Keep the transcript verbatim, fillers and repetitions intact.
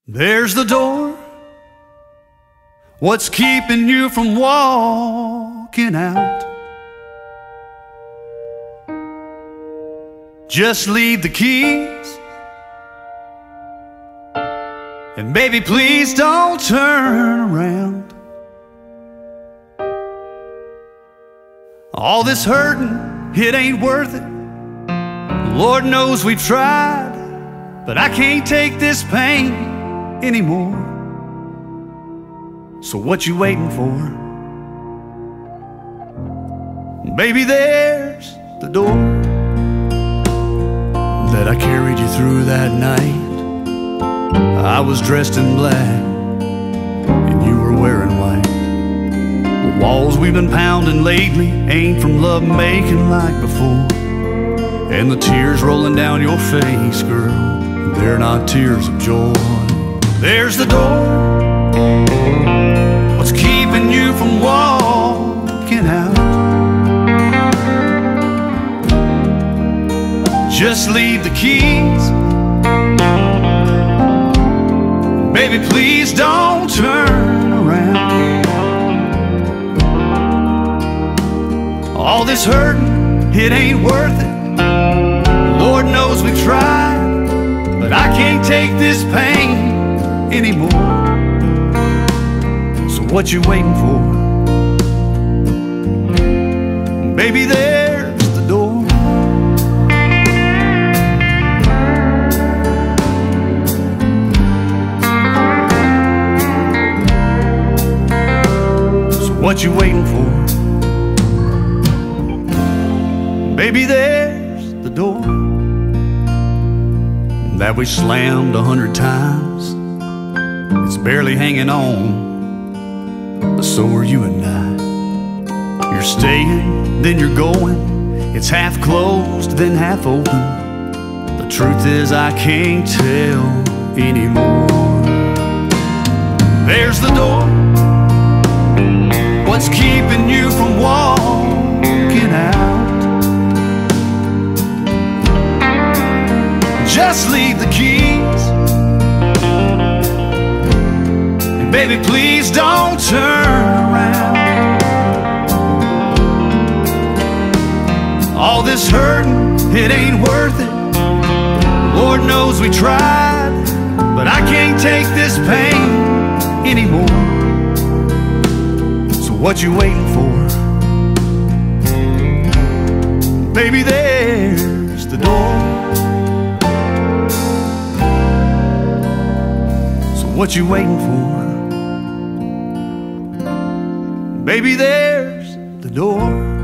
There's the door. What's keeping you from walking out? Just leave the keys, and baby, please don't turn around. All this hurting, it ain't worth it. Lord knows we've tried, but I can't take this pain anymore. So what you waiting for? Baby, there's the door that I carried you through that night. I was dressed in black and you were wearing white. The walls we've been pounding lately ain't from love making like before. And the tears rolling down your face, girl, they're not tears of joy. There's the door. What's keeping you from walking out? Just leave the keys. Baby, please don't turn around. All this hurting, it ain't worth it. Lord knows we've tried, but I can't take this pain anymore. So what you waiting for? Baby, there's the door. So what you waiting for? Baby, there's the door that we slammed a hundred times. It's barely hanging on, but so are you and I. You're staying, then you're going. It's half closed, then half open. The truth is I can't tell anymore. There's the door. What's keeping you from walking out? Just leave the keys, and baby, please don't turn around. All this hurting, it ain't worth it. Lord knows we tried, but I can't take this pain anymore. So what you waiting for? Baby, there's the door. What you waiting for? Baby, there's the door.